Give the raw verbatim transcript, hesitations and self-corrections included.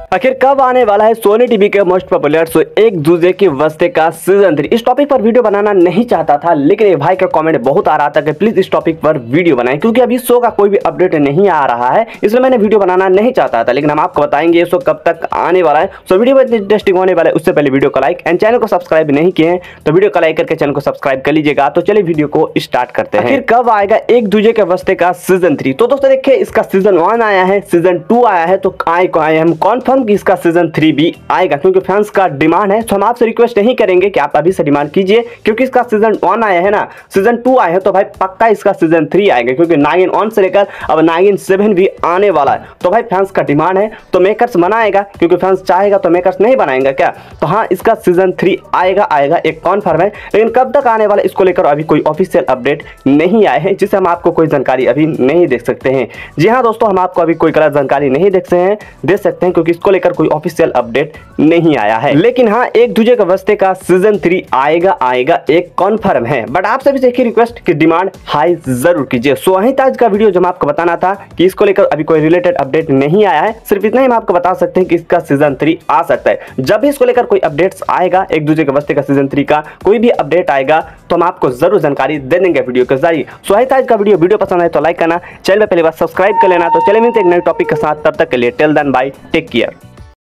आखिर कब आने वाला है सोनी टीवी के मोस्ट पॉपुलर शो एक दूजे की वस्ते का सीजन थ्री। इस टॉपिक पर वीडियो बनाना नहीं चाहता था, लेकिन एक भाई का कमेंट बहुत आ रहा था कि प्लीज इस टॉपिक पर वीडियो बनाएं, क्योंकि अभी शो का कोई भी अपडेट नहीं आ रहा है, इसलिए मैंने वीडियो बनाना नहीं चाहता था। लेकिन हम आपको बताएंगे ये शो कब तक आने वाला है। सो वीडियो बहुत इंटरेस्टिंग होने वाला है। उससे पहले वीडियो को लाइक एंड चैनल को सब्सक्राइब नहीं किए हैं तो वीडियो को लाइक करके चैनल को सब्सक्राइब कर लीजिएगा। तो चलिए वीडियो को स्टार्ट करते हैं। फिर कब आएगा एक दूजे के वस्ते का सीजन थ्री? तो दोस्तों देखिए, इसका सीजन वन आया है, सीजन टू आया है, तो आए को आए हम कॉन्फर्म कि इसका सीजन थ्री भी आएगा, क्योंकि फैंस का डिमांड है। तो हम आपसे रिक्वेस्ट नहीं करेंगे कि आप अभी से डिमांड कीजिए, क्योंकि इसका सीजन वन आया है ना, सीजन टू आया है, तो भाई पक्का इसका सीजन थ्री आएगा, क्योंकि नागिन वन से लेकर अब नागिन सेवन भी आने वाला है। तो भाई फैंस का डिमांड है तो मेकर्स बनाएगा, क्योंकि फैंस चाहेगा तो मेकर्स नहीं बनाएंगे क्या? तो हाँ, इसका सीजन थ्री आएगा आएगा एक कॉन्फर्म है, लेकिन कब तक आने वाला इसको लेकर अभी कोई ऑफिशियल अपडेट नहीं आए हैं, जिससे हम आपको कोई जानकारी अभी नहीं देख सकते हैं। जी हाँ दोस्तों, हम आपको अभी कोई गलत जानकारी नहीं देख सकते हैं दे सकते हैं क्योंकि इसको लेकर कोई ऑफिशियल अपडेट नहीं आया है। लेकिन हाँ, एक दूजे के वस्ते का सीजन थ्री आएगा आएगा एक कॉन्फर्म है। बट आप सभी से एक ही रिक्वेस्ट कि डिमांड हाई जरूर कीजिए। सो वहीं आज का वीडियो जो मैं आपको बताना था कि इसको लेकर अभी कोई रिलेटेड अपडेट नहीं आया है, सिर्फ इतना ही हम आपको बता सकते हैं कि इसका सीजन थ्री आ सकता है। जब भी इसको लेकर कोई अपडेट्स आएगा, एक दूजे के वस्ते का सीजन थ्री का कोई भी अपडेट आएगा, तो हम आपको जरूर जानकारी दे देंगे वीडियो के जरिए। सो वहीं आज का वीडियो वीडियो पसंद आए तो लाइक करना, चैनल पर पहली बार सब्सक्राइब कर लेना। तो चलिए मिलते हैं एक नए टॉपिक के साथ, तब तक के लिए till then bye, take care.